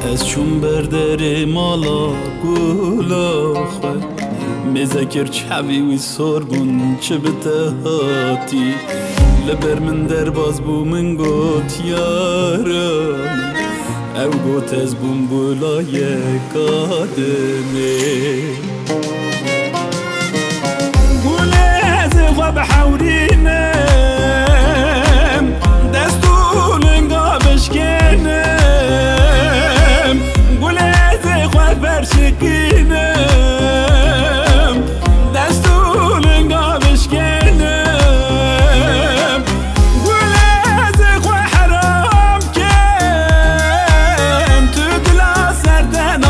از چون بردر مالا گولا خواه مذکر چوی وی سرگون چه بتهاتی لبر من در باز بو من گوت یارم او گوت از بوم بولای قادمه گوله از خواب حورینم دستون انگا بشکنم گوله از خواب برشکینم دستون انگا بشکنم گوله از خواب حرام کم تو دلا سردن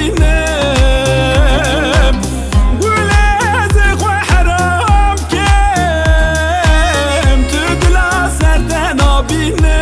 آبینم گوله از خواب حرام کم تو دلا سردن آبینم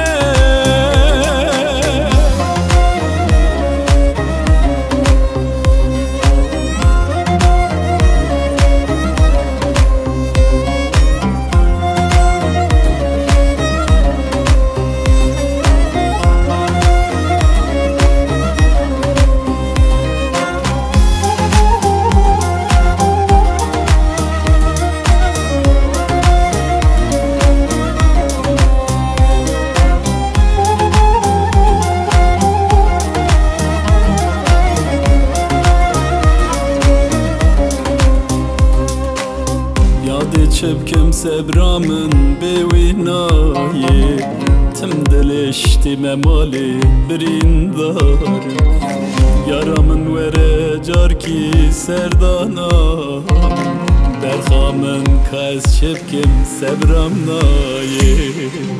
çepkim sebramın bewinaye Tim delişti memali birindar Yaramın vere car ki serdana Derhamın kaz çepkim sebramnaye